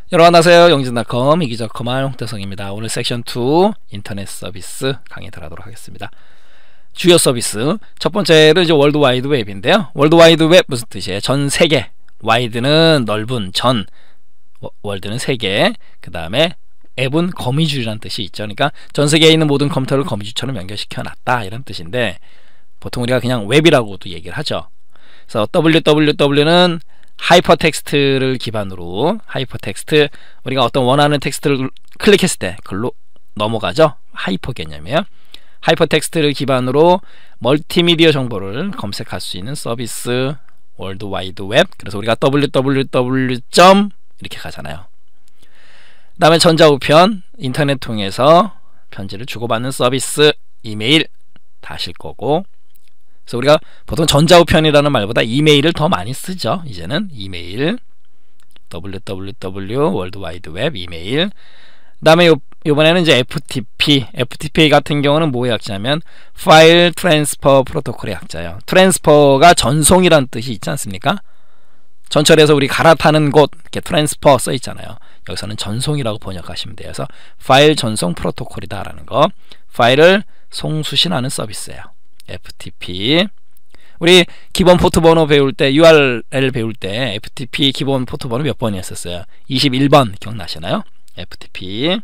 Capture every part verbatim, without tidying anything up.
여러분 안녕하세요. 영진닷컴 이기적커말 홍태성입니다. 오늘 섹션 이 인터넷 서비스 강의 들어가도록 하겠습니다. 주요 서비스 첫 번째는 이제 월드 와이드 웹인데요. 월드 와이드 웹 무슨 뜻이에요? 전 세계. 와이드는 넓은, 전, 월드는 세계. 그 다음에 앱은 거미줄이라는 뜻이 있죠. 그러니까 전 세계에 있는 모든 컴퓨터를 거미줄처럼 연결시켜 놨다 이런 뜻인데, 보통 우리가 그냥 웹이라고도 얘기를 하죠. 그래서 더블유더블유더블유는 하이퍼텍스트를 기반으로, 하이퍼텍스트, 우리가 어떤 원하는 텍스트를 클릭했을 때 글로 넘어가죠. 하이퍼 개념이에요. 하이퍼텍스트를 기반으로 멀티미디어 정보를 검색할 수 있는 서비스 월드 와이드 웹. 그래서 우리가 더블유더블유더블유. 이렇게 가잖아요. 그 다음에 전자우편, 인터넷 통해서 편지를 주고받는 서비스, 이메일 다 아실 거고. 그래서 우리가 보통 전자우편이라는 말보다 이메일을 더 많이 쓰죠. 이제는 이메일, 더블유더블유더블유 월드 와이드 웹 이메일. 그 다음에 요, 요번에는 이제 에프티피. 에프티피 같은 경우는 뭐의 약자냐면 파일 트랜스퍼 프로토콜의 약자예요. 트랜스퍼가 전송이라는 뜻이 있지 않습니까? 전철에서 우리 갈아타는 곳 이렇게 트랜스퍼 써 있잖아요. 여기서는 전송이라고 번역하시면 돼요. 그래서 파일 전송 프로토콜이다 라는 거. 파일을 송수신하는 서비스예요. 에프티피. 우리 기본 포트 번호 배울 때, 유알엘 배울 때 에프티피 기본 포트 번호 몇 번이었었어요? 이십일 번 기억나시나요? 에프티피.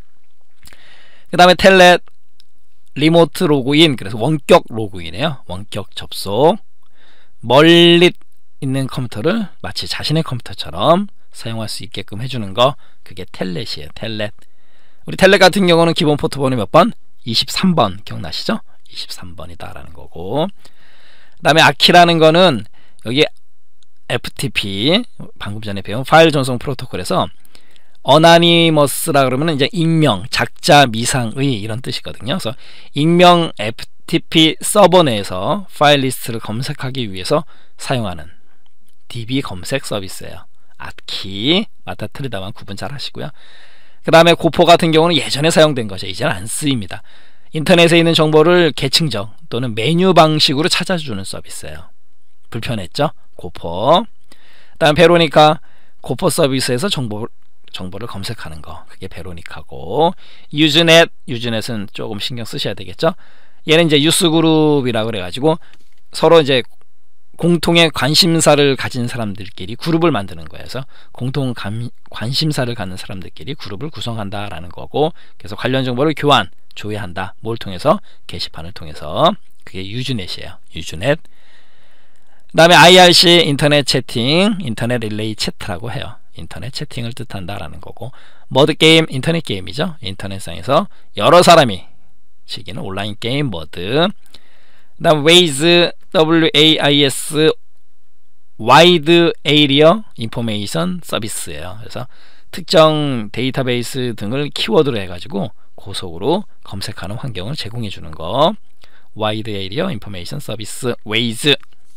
그 다음에 텔넷, 리모트 로그인. 그래서 원격 로그인이에요. 원격 접속. 멀리 있는 컴퓨터를 마치 자신의 컴퓨터처럼 사용할 수 있게끔 해주는 거, 그게 텔넷이에요. 텔넷. 우리 텔넷 같은 경우는 기본 포트 번호 몇 번? 이십삼 번 기억나시죠? 이십삼 번이다 라는 거고. 그 다음에 아키라는 거는 여기 에프티피 방금 전에 배운 파일 전송 프로토콜에서 어나니머스라 그러면 이제 익명, 작자, 미상의 이런 뜻이거든요. 그래서 익명 에프티피 서버 내에서 파일 리스트를 검색하기 위해서 사용하는 디비 검색 서비스예요. 아키, 맞다 틀리다만 구분 잘 하시고요. 그 다음에 고포 같은 경우는 예전에 사용된 거죠. 이제는 안 쓰입니다. 인터넷에 있는 정보를 계층적 또는 메뉴 방식으로 찾아주는 서비스예요. 불편했죠? 고포. 그 다음 베로니카, 고포 서비스에서 정보, 정보를 검색하는 거, 그게 베로니카고. 유즈넷, 유즈넷은 조금 신경 쓰셔야 되겠죠? 얘는 이제 유스그룹이라고 그래가지고 서로 이제 공통의 관심사를 가진 사람들끼리 그룹을 만드는 거예요. 그래서 공통 감, 관심사를 갖는 사람들끼리 그룹을 구성한다라는 거고, 그래서 관련 정보를 교환, 조회한다. 뭘 통해서? 게시판을 통해서. 그게 유즈넷이에요. 유즈넷. 그 다음에 아이알씨, 인터넷 채팅, 인터넷 릴레이 채트라고 해요. 인터넷 채팅을 뜻한다라는 거고. 머드게임, 인터넷 게임이죠. 인터넷상에서 여러 사람이 즐기는 온라인 게임 머드. 그 다음 웨이즈, 더블유 에이 아이 에스, 와이드 에이리어 인포메이션 서비스예요. 그래서 특정 데이터베이스 등을 키워드로 해가지고 고속으로 검색하는 환경을 제공해 주는 거. 와이드 에이리어 인포메이션 서비스 웨이즈.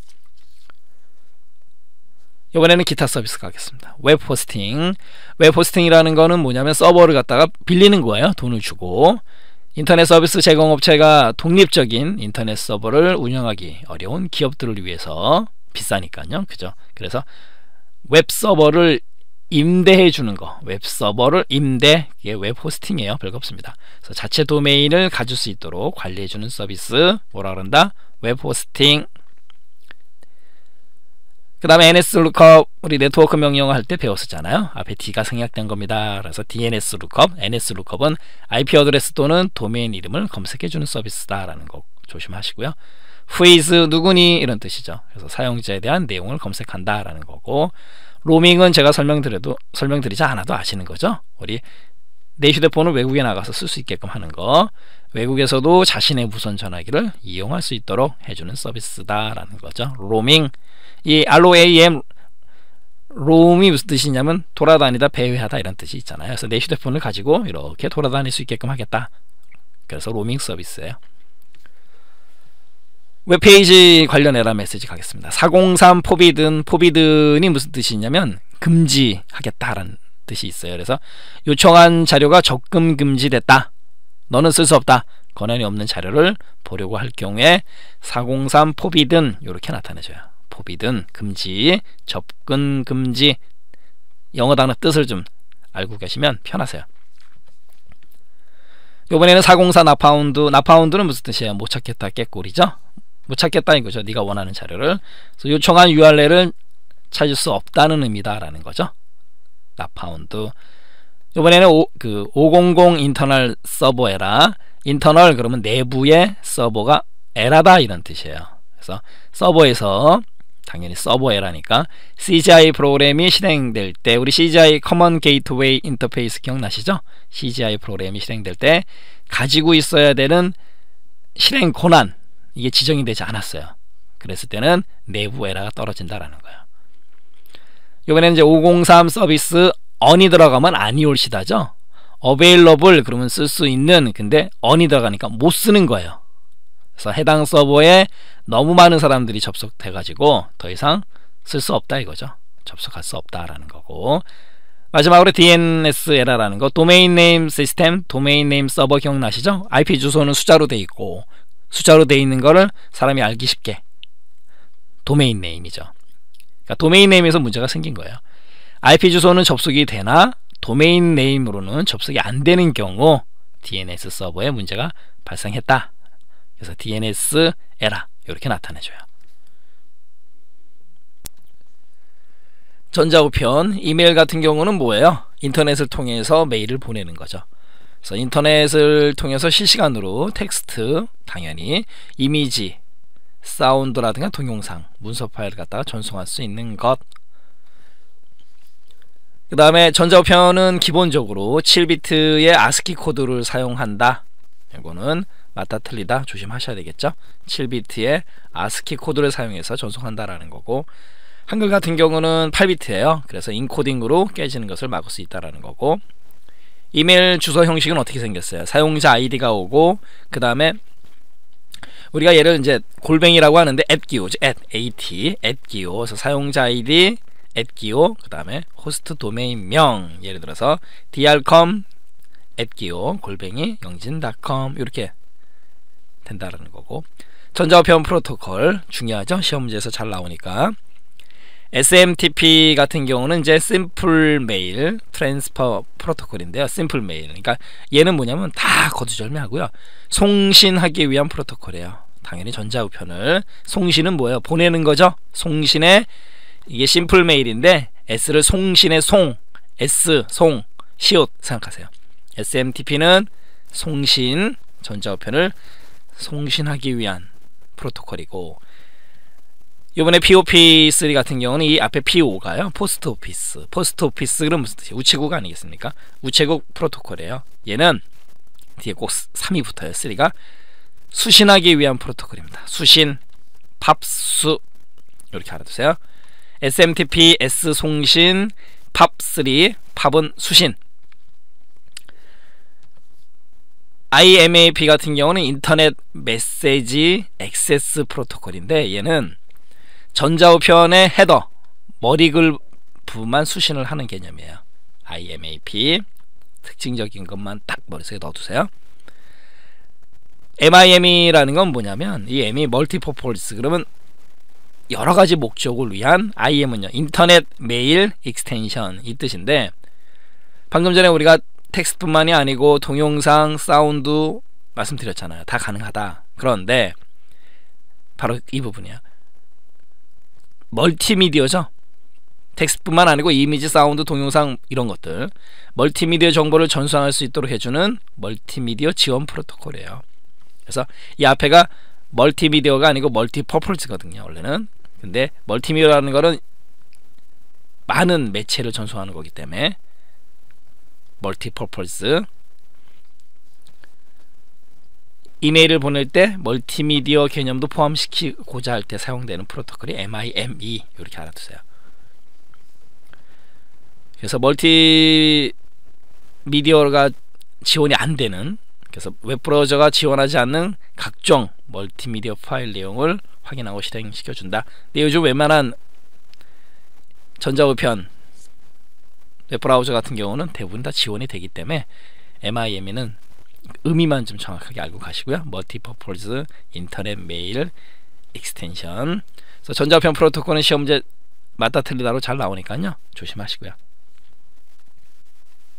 이번에는 기타 서비스 가겠습니다. 웹 호스팅. 웹 호스팅이라는 거는 뭐냐면 서버를 갖다가 빌리는 거예요. 돈을 주고. 인터넷 서비스 제공업체가 독립적인 인터넷 서버를 운영하기 어려운 기업들을 위해서, 비싸니까요. 그죠? 그래서 웹 서버를 임대해 주는 거. 웹 서버를 임대, 이게 웹 호스팅이에요. 별거 없습니다. 그래서 자체 도메인을 가질 수 있도록 관리해 주는 서비스, 뭐라 그런다? 웹 호스팅. 그 다음에 엔에스 lookup, 우리 네트워크 명령어 할 때 배웠었잖아요. 앞에 D가 생략된 겁니다. 그래서 디엔에스 lookup, 엔에스 lookup은 아이피 어드레스 또는 도메인 이름을 검색해주는 서비스다 라는 거 조심하시고요. Who is, 누구니 이런 뜻이죠. 그래서 사용자에 대한 내용을 검색한다 라는 거고. 로밍은 제가 설명드려도, 설명드리지 않아도 아시는 거죠. 우리 내 휴대폰을 외국에 나가서 쓸 수 있게끔 하는 거. 외국에서도 자신의 무선 전화기를 이용할 수 있도록 해주는 서비스다 라는 거죠. 로밍. 이 롬, 롬이 무슨 뜻이냐면 돌아다니다, 배회하다 이런 뜻이 있잖아요. 그래서 내 휴대폰을 가지고 이렇게 돌아다닐 수 있게끔 하겠다. 그래서 로밍 서비스예요. 웹페이지 관련 에러 메시지 가겠습니다. 사공삼 포비든, 포비든이 무슨 뜻이냐면 금지하겠다라는 뜻이 있어요. 그래서 요청한 자료가 접근 금지됐다. 너는 쓸 수 없다. 권한이 없는 자료를 보려고 할 경우에 사공삼 포비든 이렇게 나타내줘요. 포비든 금지, 접근 금지. 영어 단어 뜻을 좀 알고 계시면 편하세요. 이번에는 사공사 나파운드, 나파운드는 무슨 뜻이에요? 못 찾겠다, 깨꼬리죠? 못 찾겠다 이거죠. 네가 원하는 자료를. 그래서 요청한 유알엘을 찾을 수 없다는 의미다 라는 거죠. 나파운드. 이번에는 오, 그 오백십 인터널 서버 에라. 인터널 그러면 내부의 서버가 에라다 이런 뜻이에요. 그래서 서버에서 당연히 서버 에라니까 씨지아이 프로그램이 실행될 때, 우리 씨지아이 커먼 게이트웨이 인터페이스 기억나시죠? 씨지아이 프로그램이 실행될 때 가지고 있어야 되는 실행 권한, 이게 지정이 되지 않았어요. 그랬을 때는 내부 에러가 떨어진다라는 거예요. 이번에는 이제 오백삼 서비스 on이 들어가면 아니 올시다죠. available 그러면 쓸 수 있는, 근데 on이 들어가니까 못 쓰는 거예요. 그래서 해당 서버에 너무 많은 사람들이 접속돼 가지고 더 이상 쓸 수 없다 이거죠. 접속할 수 없다라는 거고, 마지막으로 디엔에스 에러라는 거, 도메인 네임 시스템, 도메인 네임 서버 기억나시죠? 아이피 주소는 숫자로 돼 있고, 숫자로 돼 있는 거를 사람이 알기 쉽게 도메인 네임이죠. 그러니까 도메인 네임에서 문제가 생긴 거예요. 아이피 주소는 접속이 되나 도메인 네임으로는 접속이 안 되는 경우 디엔에스 서버에 문제가 발생했다. 그래서 디엔에스 에러 이렇게 나타내줘요. 전자우편, 이메일 같은 경우는 뭐예요? 인터넷을 통해서 메일을 보내는 거죠. 그래서 인터넷을 통해서 실시간으로 텍스트, 당연히 이미지, 사운드라든가 동영상, 문서 파일을 갖다가 전송할 수 있는 것. 그 다음에 전자우편은 기본적으로 칠 비트의 아스키 코드를 사용한다. 이거는 맞다 틀리다 조심하셔야 되겠죠. 칠 비트의 아스키 코드를 사용해서 전송한다라는 거고, 한글 같은 경우는 팔 비트예요. 그래서 인코딩으로 깨지는 것을 막을 수 있다라는 거고, 이메일 주소 형식은 어떻게 생겼어요? 사용자 아이디가 오고, 그 다음에 우리가 얘를 이제 골뱅이라고 하는데 @기오죠. at, @기오. 그래서 사용자 아이디 @기오, 그 다음에 호스트 도메인명, 예를 들어서 drcom @기오 골뱅이 영진.com 이렇게 된다라는 거고, 전자우편 프로토콜 중요하죠. 시험 문제에서 잘 나오니까. 에스엠티피 같은 경우는 이제 심플 메일 트랜스퍼 프로토콜인데요. 심플 메일. 그러니까 얘는 뭐냐면 다 거두절미하고요. 송신하기 위한 프로토콜이에요. 당연히 전자우편을, 송신은 뭐예요? 보내는 거죠. 송신에, 이게 심플 메일인데 S를 송신의 송, S 송, 시옷 생각하세요. 에스엠티피는 송신, 전자우편을 송신하기 위한 프로토콜이고, 이번에 피오피3 같은 경우는 이 앞에 피오가요. 포스트 오피스. 포스트 오피스 그럼 무슨 뜻이에요? 우체국 아니겠습니까? 우체국 프로토콜이에요. 얘는 뒤에 꼭 삼이 붙어요. 삼가 수신하기 위한 프로토콜입니다. 수신, 팝수 이렇게 알아두세요. 에스엠티피, S 송신, 팝삼, 팝은 수신. 아이엠에이피 같은 경우는 인터넷 메시지 액세스 프로토콜인데, 얘는 전자우편의 헤더, 머리글 부분만 수신을 하는 개념이에요. 아이엠에이피 특징적인 것만 딱 머릿속에 넣어두세요. 엠아이엠이라는 건 뭐냐면, 이 M이 멀티퍼포스, 그러면 여러가지 목적을 위한, 아이엠은요 인터넷 메일 익스텐션 이 뜻인데, 방금 전에 우리가 텍스트뿐만이 아니고 동영상, 사운드 말씀드렸잖아요. 다 가능하다. 그런데 바로 이 부분이야. 멀티미디어죠. 텍스트뿐만 아니고 이미지, 사운드, 동영상 이런 것들, 멀티미디어 정보를 전송할 수 있도록 해주는 멀티미디어 지원 프로토콜이에요. 그래서 이 앞에가 멀티미디어가 아니고 멀티퍼플스거든요, 원래는. 근데 멀티미디어라는 거는 많은 매체를 전송하는 거기 때문에 멀티퍼플스. 이메일을 보낼 때 멀티미디어 개념도 포함시키고자 할 때 사용되는 프로토콜이 엠아이엠이, 이렇게 알아두세요. 그래서 멀티미디어가 지원이 안 되는, 그래서 웹브라우저가 지원하지 않는 각종 멀티미디어 파일 내용을 확인하고 실행시켜준다. 근데 요즘 웬만한 전자우편 웹브라우저 같은 경우는 대부분 다 지원이 되기 때문에 엠아이엠이는 의미만 좀 정확하게 알고 가시고요. 멀티퍼포즈 인터넷 메일 익스텐션. 그래서 전자우편 프로토콜은 시험 문제 맞다 틀리다로 잘 나오니까요. 조심하시고요.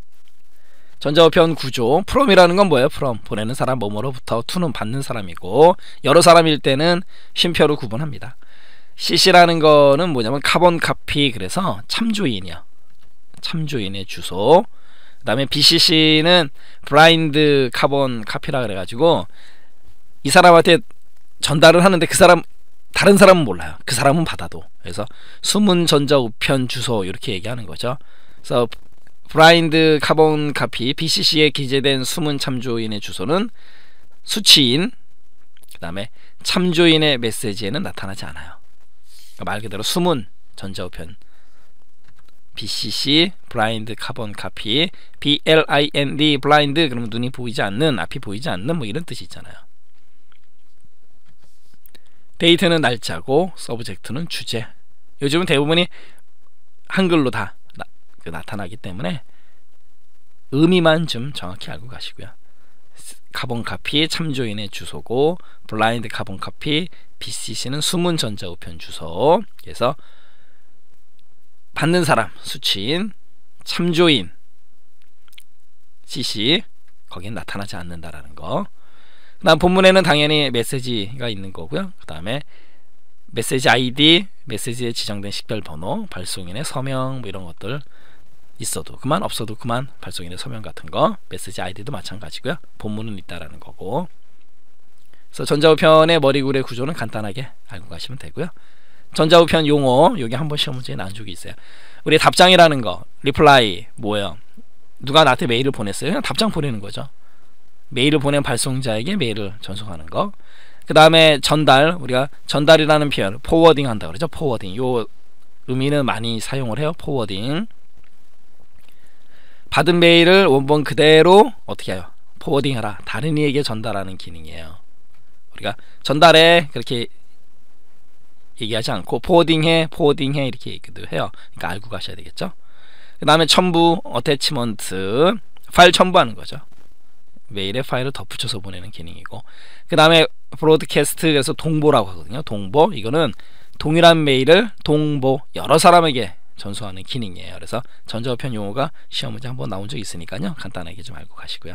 전자우편 구조. from이라는 건 뭐예요? from. 보내는 사람 뭐뭐로부터, to는 받는 사람이고, 여러 사람일 때는 쉼표로 구분합니다. 씨씨라는 거는 뭐냐면 카본 카피, 그래서 참조인이요. 참조인의 주소. 그 다음에 비씨씨는 블라인드 카본 카피라 그래가지고 이 사람한테 전달을 하는데 그 사람, 다른 사람은 몰라요. 그 사람은 받아도. 그래서 숨은 전자우편 주소 이렇게 얘기하는 거죠. 그래서 블라인드 카본 카피 비씨씨에 기재된 숨은 참조인의 주소는 수취인, 그 다음에 참조인의 메시지에는 나타나지 않아요. 그러니까 말 그대로 숨은 전자우편 비씨씨 블라인드 카본 카피, 블라인드 블라인드 그러면 눈이 보이지 않는, 앞이 보이지 않는 뭐 이런 뜻이 있잖아요. 데이트는 날짜고 서브젝트는 주제. 요즘은 대부분이 한글로 다 나, 그 나타나기 때문에 의미만 좀 정확히 알고 가시고요. 카본 카피 참조인의 주소고, 블라인드 카본 카피 비씨씨는 숨은 전자우편 주소. 그래서 받는 사람 수취인, 참조인 씨씨 거기엔 나타나지 않는다라는 거. 그 다음 본문에는 당연히 메시지가 있는 거고요. 그 다음에 메시지 아이디, 메시지에 지정된 식별번호, 발송인의 서명 뭐 이런 것들 있어도 그만, 없어도 그만, 발송인의 서명 같은 거. 메시지 아이디도 마찬가지고요. 본문은 있다라는 거고. 그래서 전자우편의 머리굴의 구조는 간단하게 알고 가시면 되고요. 전자우편 용어, 여기 한번 시험 문제에 나온 적이 있어요. 우리 답장이라는 거, 리플라이 뭐예요? 누가 나한테 메일을 보냈어요? 그냥 답장 보내는 거죠. 메일을 보낸 발송자에게 메일을 전송하는 거. 그 다음에 전달, 우리가 전달이라는 표현 포워딩 한다 그러죠. 포워딩. 요 의미는 많이 사용을 해요. 포워딩. 받은 메일을 원본 그대로 어떻게 해요? 포워딩하라. 다른 이에게 전달하는 기능이에요. 우리가 전달해 그렇게 얘기하지 않고 포워딩해 포워딩해 이렇게 얘기도 해요. 그러니까 알고 가셔야 되겠죠. 그 다음에 첨부, 어태치먼트, 파일 첨부하는 거죠. 메일에 파일을 덧붙여서 보내는 기능이고, 그 다음에 브로드캐스트, 그래서 동보라고 하거든요. 동보, 이거는 동일한 메일을 동보, 여러 사람에게 전송하는 기능이에요. 그래서 전자우편 용어가 시험 문제 한번 나온 적이 있으니까요. 간단하게 좀 알고 가시고요.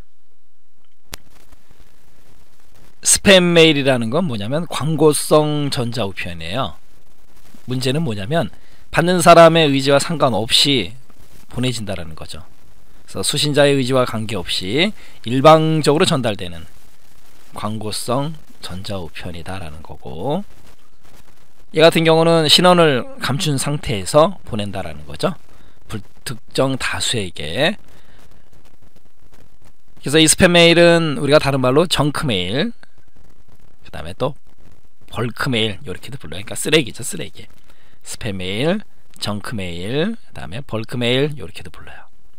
스팸 메일이라는 건 뭐냐면 광고성 전자우편이에요. 문제는 뭐냐면 받는 사람의 의지와 상관없이 보내진다라는 거죠. 그래서 수신자의 의지와 관계없이 일방적으로 전달되는 광고성 전자우편이다라는 거고, 얘 같은 경우는 신원을 감춘 상태에서 보낸다라는 거죠. 불특정 다수에게. 그래서 이 스팸 메일은 우리가 다른 말로 정크 메일, 그 다음에 또 벌크 메일 이렇게도 불러요. 그러니까 쓰레기죠, 쓰레기. 스팸 메일, 정크 메일, 그 다음에 벌크 메일 이렇게도 불러요.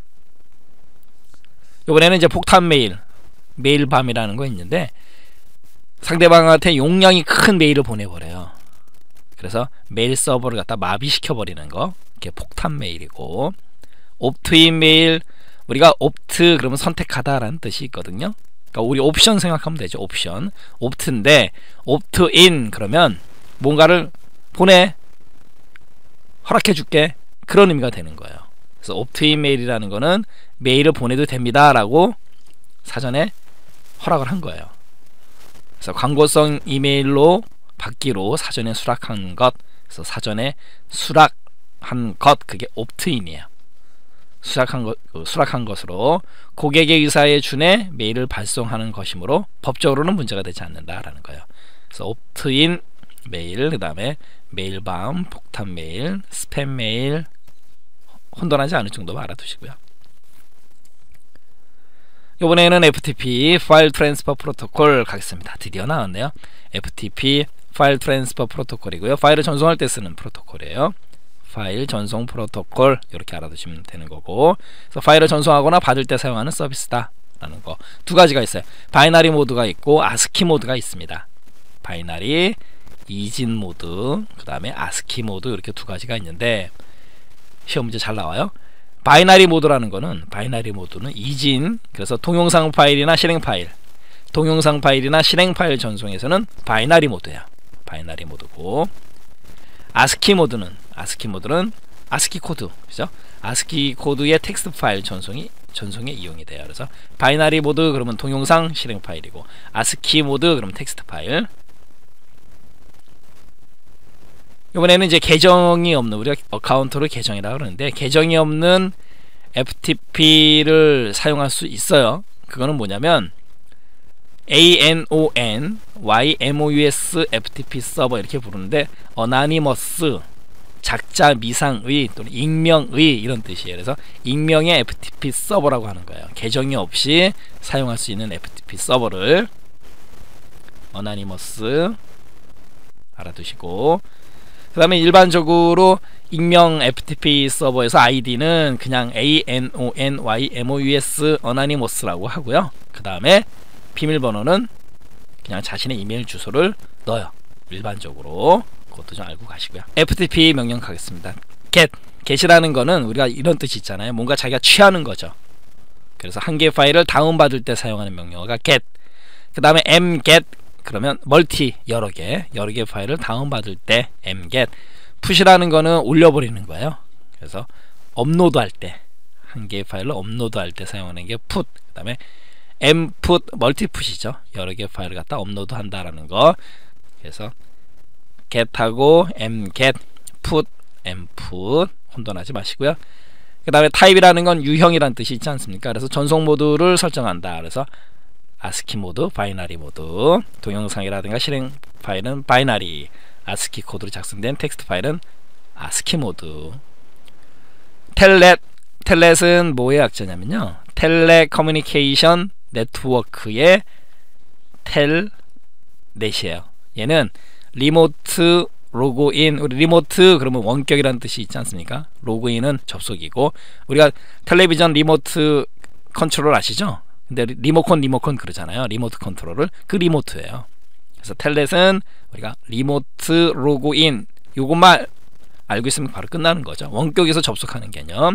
이번에는 이제 폭탄 메일, 메일밤이라는 거 있는데 상대방한테 용량이 큰 메일을 보내버려요. 그래서 메일 서버를 갖다 마비시켜버리는 거, 이게 폭탄 메일이고, 옵트인 메일, 우리가 옵트 그러면 선택하다라는 뜻이 있거든요. 그러니까 우리 옵션 생각하면 되죠. 옵션. 옵트인데 옵트인 그러면 뭔가를 보내, 허락해줄게, 그런 의미가 되는 거예요. 그래서 옵트인 메일이라는 거는 메일을 보내도 됩니다 라고 사전에 허락을 한 거예요. 그래서 광고성 이메일로 받기로 사전에 수락한 것, 그래서 사전에 수락한 것, 그게 옵트인이에요. 수락한 것, 수락한 것으로 고객의 의사에 준해 메일을 발송하는 것이므로 법적으로는 문제가 되지 않는다라는 거예요. 그래서 옵트인 메일, 그 다음에 메일밤, 폭탄 메일, 스팸 메일, 혼돈하지 않을 정도만 알아두시고요. 이번에는 에프티피 파일 트랜스퍼 프로토콜 가겠습니다. 드디어 나왔네요. 에프티피 파일 트랜스퍼 프로토콜이고요. 파일을 전송할 때 쓰는 프로토콜이에요. 파일 전송 프로토콜 이렇게 알아두시면 되는 거고, 그래서 파일을 전송하거나 받을 때 사용하는 서비스다 라는 거 두 가지가 있어요. 바이너리 모드가 있고 아스키 모드가 있습니다. 바이너리, 이진 모드, 그 다음에 아스키 모드, 이렇게 두 가지가 있는데 시험 문제 잘 나와요. 바이너리 모드라는 거는, 바이너리 모드는 이진, 그래서 동영상 파일이나 실행 파일, 동영상 파일이나 실행 파일 전송에서는 바이너리 모드예요. 바이너리 모드고, 아스키 모드는, 아스키 모드는 아스키 코드, 그죠? 아스키 코드의 텍스트 파일 전송이 전송에 이용이 돼요. 그래서 바이너리 모드 그러면 동영상 실행 파일이고, 아스키 모드 그러면 텍스트 파일. 이번에는 이제 계정이 없는, 우리가 어카운트를 계정이라고 그러는데 계정이 없는 에프티피를 사용할 수 있어요. 그거는 뭐냐면 anon ymous 에프티피 서버 이렇게 부르는데, 어나니머스 작자 미상의 또는 익명의 이런 뜻이에요. 그래서 익명의 에프티피 서버라고 하는 거예요. 계정이 없이 사용할 수 있는 에프티피 서버를 어나니머스 알아두시고, 그 다음에 일반적으로 익명 에프티피 서버에서 아이디는 그냥 anon ymous 어나니머스라고 하고요. 그 다음에 비밀번호는 그냥 자신의 이메일 주소를 넣어요. 일반적으로 그것도 좀 알고 가시고요. 에프티피 명령 가겠습니다. get get이라는 거는 우리가 이런 뜻이 있잖아요. 뭔가 자기가 취하는 거죠. 그래서 한 개의 파일을 다운받을 때 사용하는 명령어가 get. 그 다음에 mget 그러면 멀티 여러 개 여러 개의 파일을 다운받을 때 mget. 푸시라는 거는 올려버리는 거예요. 그래서 업로드 할 때, 한 개의 파일을 업로드 할 때 사용하는 게 put. 그 다음에 mput 멀티풋이죠. 여러 개의 파일을 갖다 업로드 한다라는 거. 그래서 get하고 mget, put, mput 혼돈하지 마시고요. 그 다음에 타입이라는 건 유형이란 뜻이 있지 않습니까? 그래서 전송 모드를 설정한다. 그래서 아스키 모드, 바이너리 모드, 동영상이라든가 실행 파일은 바이너리, 아스키 코드로 작성된 텍스트 파일은 아스키 모드. 텔넷, 텔넷은 뭐의 약자냐면요, 텔레커뮤니케이션 네트워크의 텔넷이에요. 얘는 리모트 로그인, 우리 리모트 그러면 원격이라는 뜻이 있지 않습니까? 로그인은 접속이고, 우리가 텔레비전 리모트 컨트롤 아시죠? 근데 리모컨 리모컨 그러잖아요. 리모트 컨트롤을, 그 리모트예요. 그래서 텔넷은 우리가 리모트 로그인 요것만 알고 있으면 바로 끝나는 거죠. 원격에서 접속하는 개념.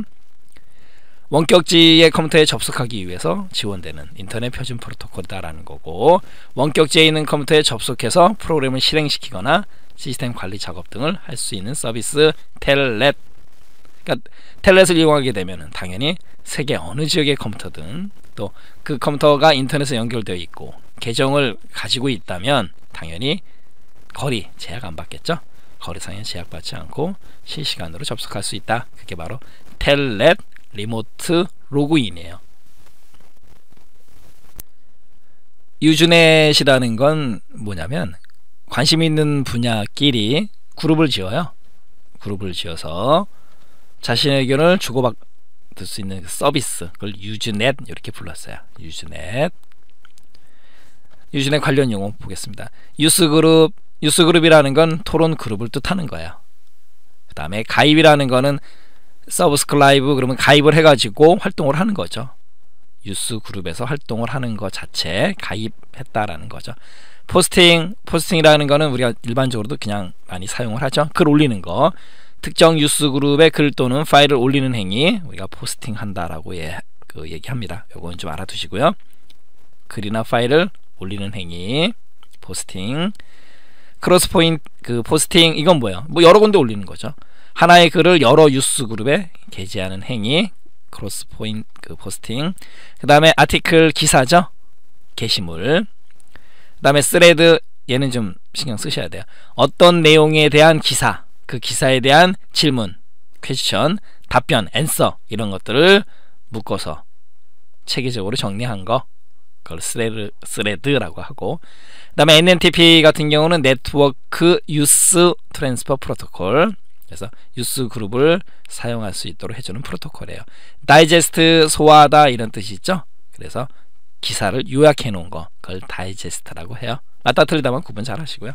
원격지의 컴퓨터에 접속하기 위해서 지원되는 인터넷 표준 프로토콜이다라는 거고, 원격지에 있는 컴퓨터에 접속해서 프로그램을 실행시키거나 시스템 관리 작업 등을 할 수 있는 서비스 텔넷. 그러니까 텔넷을 이용하게 되면 당연히 세계 어느 지역의 컴퓨터든, 또 그 컴퓨터가 인터넷에 연결되어 있고 계정을 가지고 있다면 당연히 거리 제약 안 받겠죠. 거리상에 제약받지 않고 실시간으로 접속할 수 있다. 그게 바로 텔넷 리모트 로그인이에요. 유즈넷이라는 건 뭐냐면, 관심 있는 분야끼리 그룹을 지어요. 그룹을 지어서 자신의 의견을 주고받을 수 있는 서비스, 그걸 유즈넷 이렇게 불렀어요. 유즈넷. 유즈넷 관련 용어 보겠습니다. 유스그룹, 유스그룹이라는 건 토론 그룹을 뜻하는 거예요. 그 다음에 가입이라는 거는 서브스크라이브, 그러면 가입을 해가지고 활동을 하는 거죠. 유스그룹에서 활동을 하는 것 자체 가입했다라는 거죠. 포스팅, 포스팅이라는 거는 우리가 일반적으로도 그냥 많이 사용을 하죠. 글 올리는 거. 특정 뉴스그룹에 글 또는 파일을 올리는 행위, 우리가 포스팅 한다라고 예, 그 얘기합니다. 요건 좀 알아두시고요. 글이나 파일을 올리는 행위, 포스팅. 크로스 포인트, 그 포스팅, 이건 뭐예요? 뭐 여러 군데 올리는 거죠. 하나의 글을 여러 뉴스그룹에 게재하는 행위, 크로스 포인트, 그 포스팅. 그 다음에 아티클, 기사죠. 게시물. 그 다음에 스레드, 얘는 좀 신경 쓰셔야 돼요. 어떤 내용에 대한 기사, 그 기사에 대한 질문, 퀘스천, 답변, 앤서, 이런 것들을 묶어서 체계적으로 정리한 거, 그걸 스레드, 스레드라고 하고, 그 다음에 엔엔티피 같은 경우는 네트워크 유스 트랜스퍼 프로토콜. 그래서 유스 그룹을 사용할 수 있도록 해주는 프로토콜이에요. 다이제스트, 소화하다 이런 뜻이 있죠. 그래서 기사를 요약해 놓은 거, 그걸 다이제스트라고 해요. 맞다 틀리다만 구분 잘 하시고요.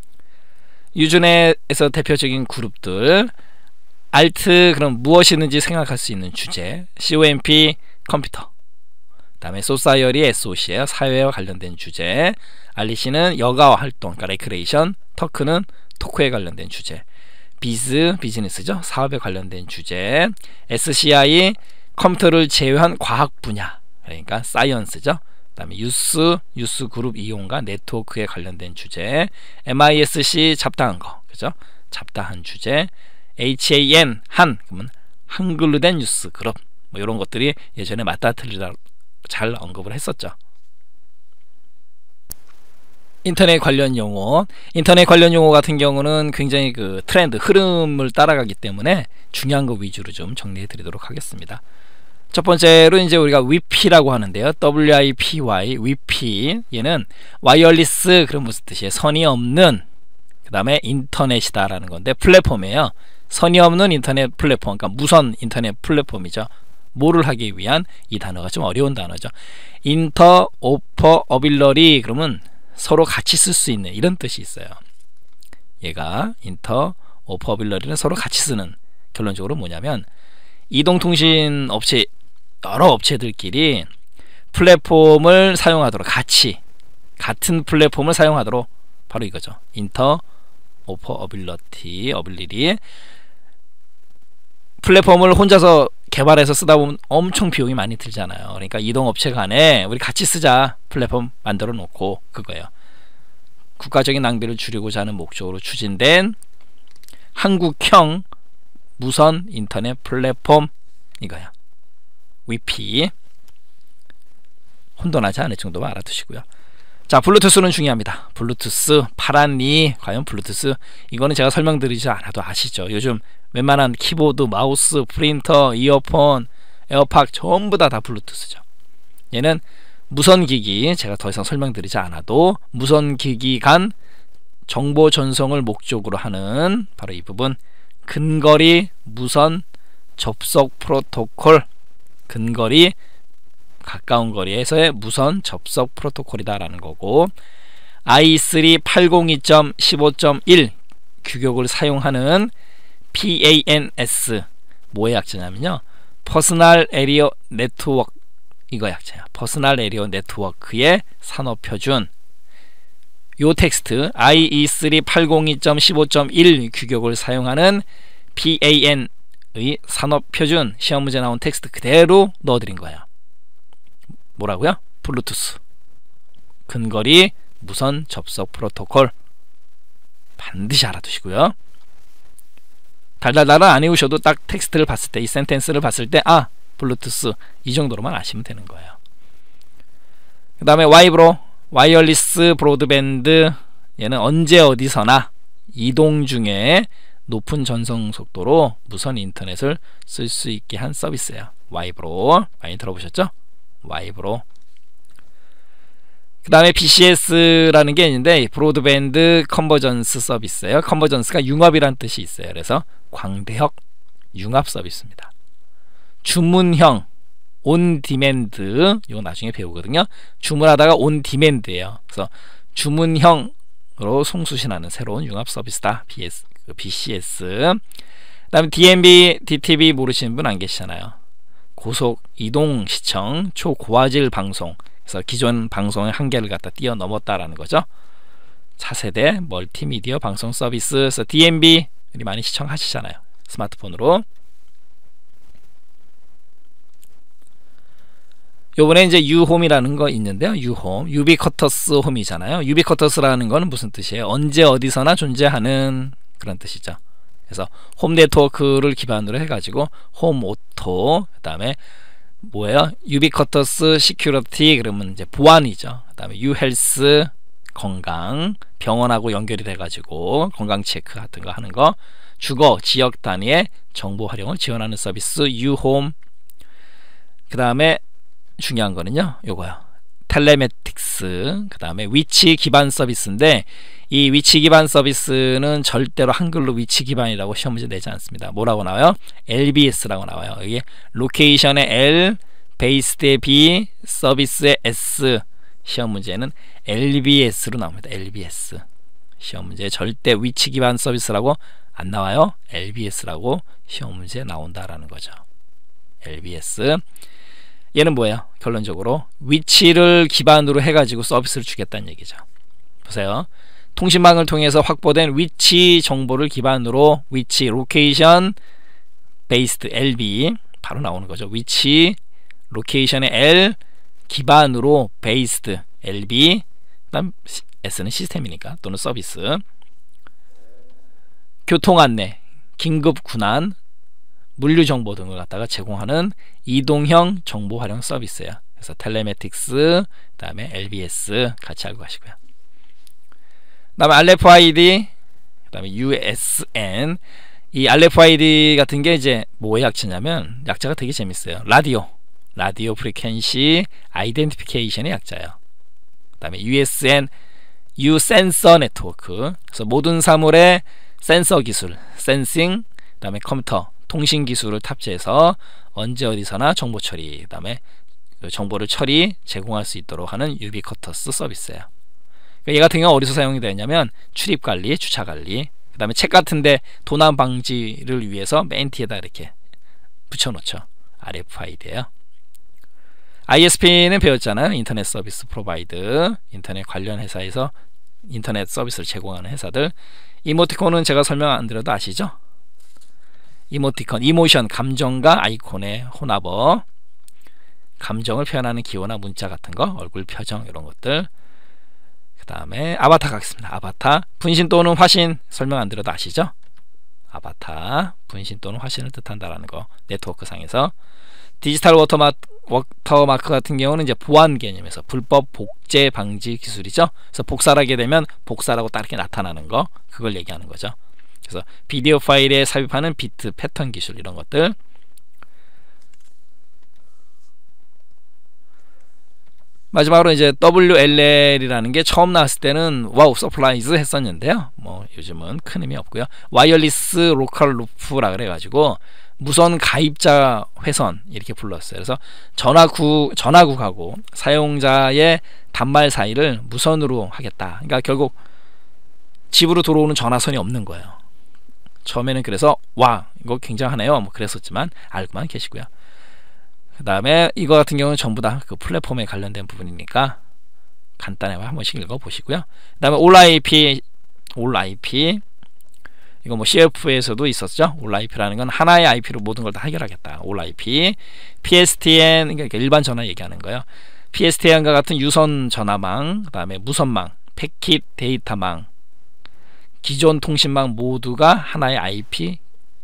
유즈넷에서 대표적인 그룹들, 알트, 그럼 무엇이든지 생각할 수 있는 주제, 컴, 컴퓨터. 그 다음에 소사이어리, 에스오씨예요. 사회와 관련된 주제. 알리시는 여가 활동, 그러니까 레크레이션. 터크는 토크에 관련된 주제. 비즈, 비즈니스죠. 사업에 관련된 주제. 에스시아이, 컴퓨터를 제외한 과학 분야, 그러니까 사이언스죠. 그 다음에 유스, 유스 그룹 이용과 네트워크에 관련된 주제. 엠아이에스씨, 잡다한 거, 그죠? 잡다한 주제. 에이치에이엔, 한, 그러면 한글로 된 뉴스 그룹, 뭐 이런 것들이 예전에 맞다 틀리다 잘 언급을 했었죠. 인터넷 관련 용어, 인터넷 관련 용어 같은 경우는 굉장히 그 트렌드, 흐름을 따라가기 때문에 중요한 거 위주로 좀 정리해 드리도록 하겠습니다. 첫 번째로 이제 우리가 위피라고 하는데요. 더블유 아이 피 와이, 위피. 얘는 와이어리스, 그런 무슨 뜻이에요? 선이 없는, 그 다음에 인터넷이다 라는 건데, 플랫폼이에요. 선이 없는 인터넷 플랫폼, 그러니까 무선 인터넷 플랫폼이죠. 뭐를 하기 위한, 이 단어가 좀 어려운 단어죠. 인터오퍼어빌러리, 그러면 서로 같이 쓸 수 있는 이런 뜻이 있어요. 얘가 인터오퍼어빌러리는 서로 같이 쓰는, 결론적으로 뭐냐면 이동통신 업체, 여러 업체들끼리 플랫폼을 사용하도록, 같이 같은 플랫폼을 사용하도록, 바로 이거죠. 인터오퍼어빌러티, 어빌리티. 플랫폼을 혼자서 개발해서 쓰다 보면 엄청 비용이 많이 들잖아요. 그러니까 이동업체 간에 우리 같이 쓰자, 플랫폼 만들어 놓고, 그거예요. 국가적인 낭비를 줄이고자 하는 목적으로 추진된 한국형 무선 인터넷 플랫폼, 이거야. 위피. 혼돈하지 않을 정도만 알아두시고요. 자, 블루투스는 중요합니다. 블루투스, 파란 이, 과연 블루투스, 이거는 제가 설명드리지 않아도 아시죠. 요즘 웬만한 키보드, 마우스, 프린터, 이어폰, 에어팟 전부 다 다 블루투스죠. 얘는 무선기기, 제가 더 이상 설명드리지 않아도 무선기기 간 정보 전송을 목적으로 하는 바로 이 부분, 근거리 무선 접속 프로토콜, 근거리 가까운 거리에서의 무선 접속 프로토콜이다 라는 거고, 아이 쓰리 팔공이 점 십오 점 일 규격을 사용하는 피에이엔에스, 뭐의 약자냐면요, 퍼스널 에리어 네트워크, 이거 약자야. 퍼스널 에리어 네트워크의 산업표준. 요 텍스트 아이 쓰리 팔공이 점 십오 점 일 규격을 사용하는 피에이엔의 산업표준, 시험 문제 나온 텍스트 그대로 넣어드린 거예요. 뭐라고요? 블루투스, 근거리 무선 접속 프로토콜, 반드시 알아두시고요. 달달달은 안 외우셔도 딱 텍스트를 봤을 때, 이 센텐스를 봤을 때, 아, 블루투스, 이 정도로만 아시면 되는 거예요. 그 다음에 와이브로, 와이어리스 브로드밴드. 얘는 언제 어디서나 이동 중에 높은 전송 속도로 무선 인터넷을 쓸 수 있게 한 서비스예요. 와이브로, 많이 들어보셨죠? 와이브로. 그 다음에 비씨에스라는 게 있는데, 브로드밴드 컨버전스 서비스예요. 컨버전스가 융합이란 뜻이 있어요. 그래서 광대역 융합 서비스입니다. 주문형 온디맨드, 이거 나중에 배우거든요. 주문하다가 온디맨드예요. 그래서 주문형으로 송수신하는 새로운 융합 서비스다, 비에스, 비씨에스. 그 다음에 디엠비, 디티비 모르시는 분 안 계시잖아요. 고속 이동 시청 초고화질 방송, 그래서 기존 방송의 한계를 갖다 뛰어넘었다라는 거죠. 차세대 멀티미디어 방송 서비스. 그래서 디엠비 우리 많이 시청하시잖아요, 스마트폰으로. 요번에 이제 유홈이라는 거 있는데요. 유홈, 유비쿼터스 홈이잖아요. 유비쿼터스라는 거는 무슨 뜻이에요? 언제 어디서나 존재하는 그런 뜻이죠. 그래서 홈 네트워크를 기반으로 해가지고 홈 오토, 그 다음에 뭐예요? 유비쿼터스 시큐리티, 그러면 이제 보안이죠. 그 다음에 유헬스, 건강, 병원하고 연결이 돼가지고 건강 체크 같은 거 하는 거. 주거, 지역 단위의 정보 활용을 지원하는 서비스 유홈. 그 다음에 중요한 거는요, 요거요. 텔레메틱스, 그 다음에 위치 기반 서비스인데, 이 위치 기반 서비스는 절대로 한글로 위치 기반이라고 시험 문제 내지 않습니다. 뭐라고 나와요? 엘비에스라고 나와요. 이게 로케이션의 L, 베이스의 B, 서비스의 S. 시험 문제는 엘비에스로 나옵니다. 엘비에스. 시험 문제 절대 위치 기반 서비스라고 안 나와요. 엘비에스라고 시험 문제에 나온다라는 거죠. 엘비에스. 얘는 뭐예요? 결론적으로 위치를 기반으로 해가지고 서비스를 주겠다는 얘기죠. 보세요. 통신망을 통해서 확보된 위치 정보를 기반으로 위치, 로케이션, 베이스드, 엘비 바로 나오는 거죠. 위치, 로케이션의 L, 기반으로 베이스드, 엘비, 그다음 S는 시스템이니까 또는 서비스. 교통 안내, 긴급 군안, 물류 정보 등을 갖다가 제공하는 이동형 정보 활용 서비스예요. 그래서 텔레매틱스, 그다음에 엘비에스 같이 알고 가시고요. 그다음에 알에프아이디, 그다음에 유에스엔. 이 알에프아이디 같은 게 이제 뭐의 약자냐면 약자가 되게 재밌어요. 라디오, 라디오 프리퀀시 아이덴티피케이션의 약자예요. 그다음에 유에스엔, U 센서 네트워크. 그래서 모든 사물의 센서 기술, 센싱, 그다음에 컴퓨터, 통신 기술을 탑재해서 언제 어디서나 정보 처리, 그다음에 정보를 처리, 제공할 수 있도록 하는 유비쿼터스 서비스예요. 얘 같은 경우는 어디서 사용이 되냐면 출입 관리, 주차 관리, 그 다음에 책 같은데 도난 방지를 위해서 맨 뒤에다 이렇게 붙여놓죠. 알에프아이디예요. 아이에스피는 배웠잖아요. 인터넷 서비스 프로바이드. 인터넷 관련 회사에서 인터넷 서비스를 제공하는 회사들. 이모티콘은 제가 설명 안 드려도 아시죠? 이모티콘, 이모션, 감정과 아이콘의 혼합어. 감정을 표현하는 기호나 문자 같은 거, 얼굴 표정 이런 것들. 그 다음에 아바타 가겠습니다. 아바타, 분신 또는 화신, 설명 안 드려도 아시죠? 아바타, 분신 또는 화신을 뜻한다라는 거. 네트워크 상에서. 디지털 워터마크, 워터마크 같은 경우는 이제 보안 개념에서 불법 복제 방지 기술이죠. 그래서 복사를 하게 되면 복사라고 딱 이렇게 나타나는 거, 그걸 얘기하는 거죠. 그래서 비디오 파일에 삽입하는 비트 패턴 기술 이런 것들. 마지막으로 이제 더블유엘엘이라는 게 처음 나왔을 때는 와우 서프라이즈 했었는데요. 뭐 요즘은 큰 의미 없고요. 와이어리스 로컬 루프라 그래가지고 무선 가입자 회선 이렇게 불렀어요. 그래서 전화구 전화국하고 사용자의 단말 사이를 무선으로 하겠다. 그러니까 결국 집으로 들어오는 전화선이 없는 거예요. 처음에는 그래서 와 이거 굉장하네요. 뭐 그랬었지만 알고만 계시고요. 그 다음에 이거 같은 경우는 전부 다 그 플랫폼에 관련된 부분이니까 간단하게 한 번씩 읽어보시고요. 그 다음에 올 아이피, 올 아이피 이거 뭐 씨에프에서도 있었죠. 올 아이피라는 건 하나의 아이피로 모든 걸 다 해결하겠다. 올 아이피, 피에스티엔 그러니까 일반 전화 얘기하는 거예요. 피에스티엔과 같은 유선 전화망, 그 다음에 무선망, 패킷 데이터망, 기존 통신망 모두가 하나의 아이피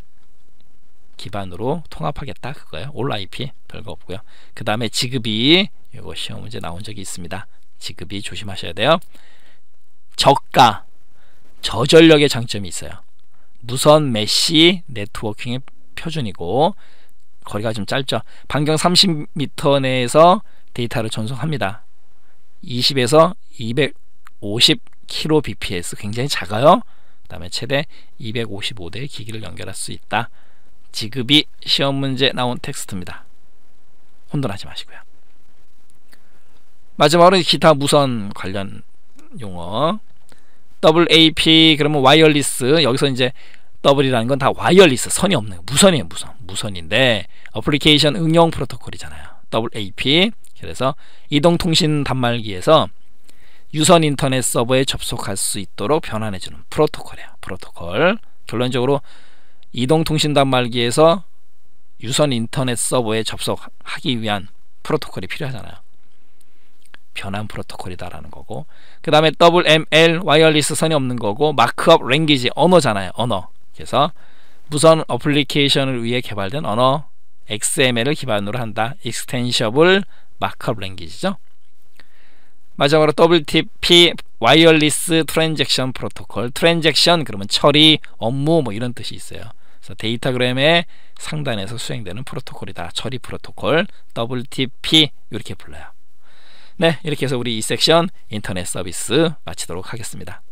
기반으로 통합하겠다 그거예요. 올 아이피 별거 없고요. 그 다음에 지급이 이거 시험 문제 나온 적이 있습니다. 지급이 조심하셔야 돼요. 저가, 저전력의 장점이 있어요. 무선 메시 네트워킹의 표준이고 거리가 좀 짧죠. 반경 삼십 미터 내에서 데이터를 전송합니다. 이십에서 이백오십 킬로비피에스 굉장히 작아요. 그 다음에 최대 이백오십오 대의 기기를 연결할 수 있다. 지급이 시험 문제 나온 텍스트입니다. 혼돈하지 마시고요. 마지막으로 기타 무선 관련 용어. 더블유에이피 그러면 와이어리스. 여기서 이제 더블이라는 건 다 와이어리스, 선이 없는 무선이에요. 무선. 무선인데 어플리케이션 응용 프로토콜이잖아요. 더블유에이피. 그래서 이동통신 단말기에서 유선 인터넷 서버에 접속할 수 있도록 변환해주는 프로토콜이에요. 프로토콜. 결론적으로 이동통신 단말기에서 유선 인터넷 서버에 접속하기 위한 프로토콜이 필요하잖아요. 변환 프로토콜이다라는 거고, 그 다음에 더블유엠엘 와이어리스 선이 없는 거고, 마크업 랭귀지 언어잖아요. 언어. 그래서 무선 어플리케이션을 위해 개발된 언어 엑스엠엘을 기반으로 한다. 익스텐셔블 마크업 랭귀지죠. 마지막으로 더블유티피 와이어리스 트랜잭션 프로토콜. 트랜잭션 그러면 처리, 업무 뭐 이런 뜻이 있어요. 그래서 데이터그램의 상단에서 수행되는 프로토콜이다. 처리 프로토콜 더블유티피 이렇게 불러요. 네, 이렇게 해서 우리 이 섹션 인터넷 서비스 마치도록 하겠습니다.